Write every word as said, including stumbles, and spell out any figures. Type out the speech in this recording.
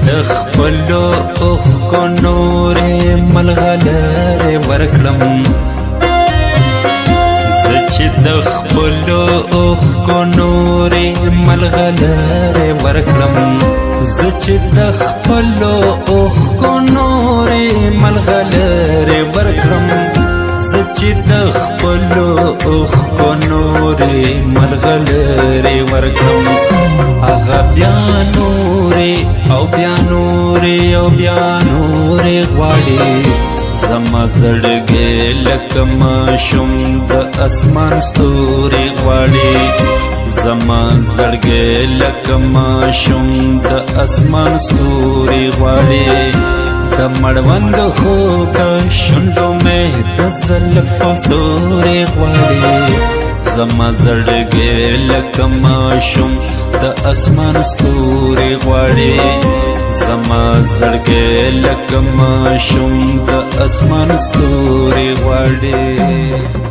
خپلو اوښکو نورې ملغلرې ورکړم زه چې د خپلو اوښکو نورې ملغلرې ورکړم زه چې د خپلو اوښکو نورې ملغلرې ورکړم زه چې د خپلو اوښکو نورې ملغلرې ورکړم هغه بیا نورې او بیا نورې او بیا نورې غواړي زما زړګی لکه ماشوم د اسمان ستوري غواړي زما زړګی لکه ماشوم د اسمان ستوري غواړي د مړوند خوږ شونډو مې د زلفو سوري غواړي زما زړګی لکه ماشوم د اسمان ستوري غواړي زما زړګی لکه ماشوم د اسمان ستوري غواړي